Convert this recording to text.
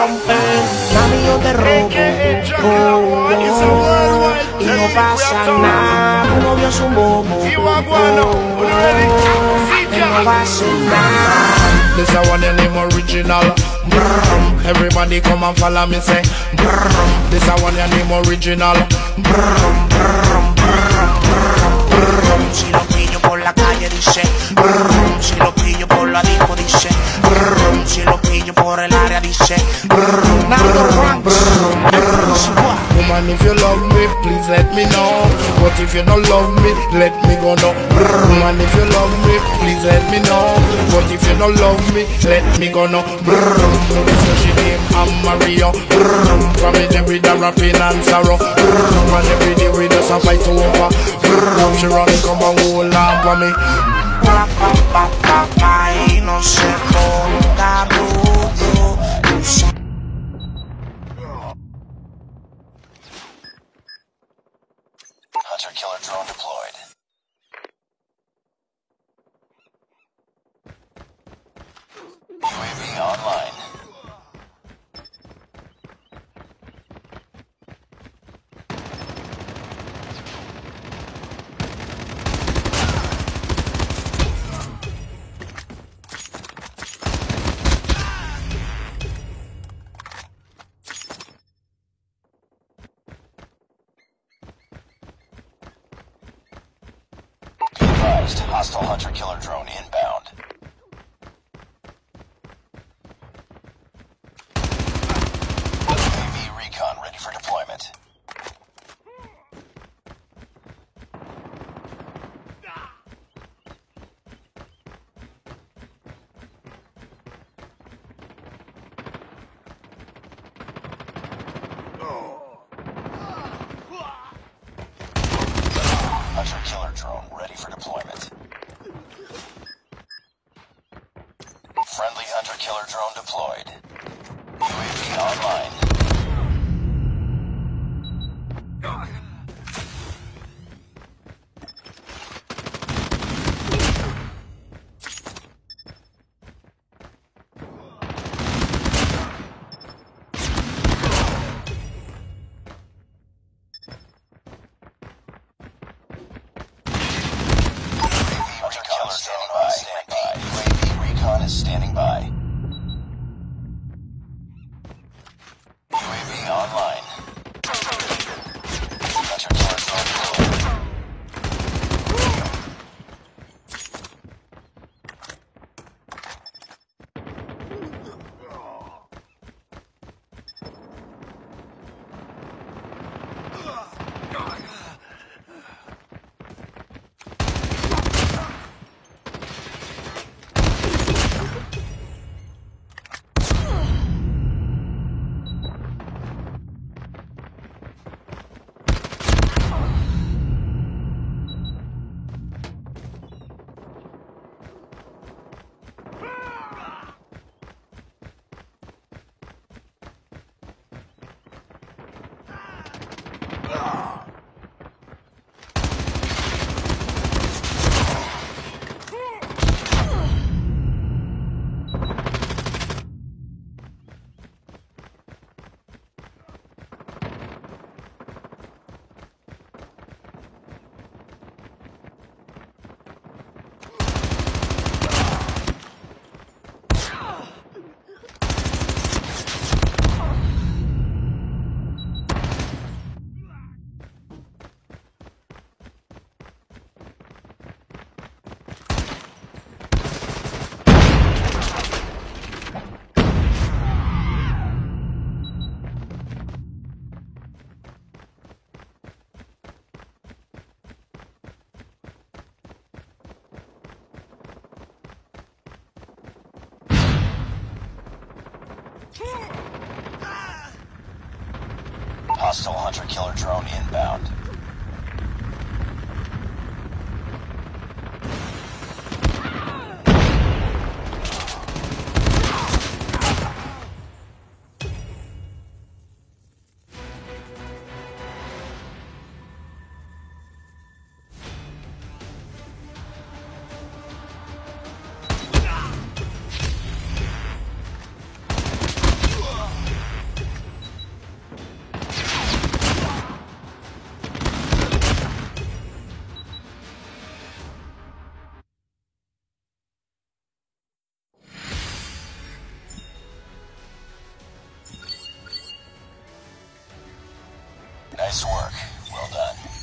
romper, mami yo te robo. Y no pasa nada, tu novio es un bobo. Y no va a hacer nada. This a one your name original. Brrrm. Everybody come and follow me say brrrm. This a one your name original. Brrrm, brrrm, brrrm, brrrm, brrrm. Si lo pillo por la calle dice brrrm. Si lo pillo por la disco dice brrrm. Si lo pillo por el área dice brrrm. Brrrm, brrrm, brrrm. Woman, if you love me, please let me know. But if you don't love me, let me go now. Woman, if you love me, please let me know. But if you don't love me, let me go now. This is she name, I'm Mario. From it every day rapping and sorrow. And every day we just a fight over. She run come and hold on for me. Y no se ponga bruto. Hunter killer drone deployed. UAV online. Be advised, hostile hunter killer drone inbound. UAV recon ready for deployment. Hunter killer drone ready for deployment. Friendly hunter killer drone deployed. UAV online. Is standing by. UAV online. Hunter killer drone deployed. Hostile hunter killer drone inbound. Nice work. Well done.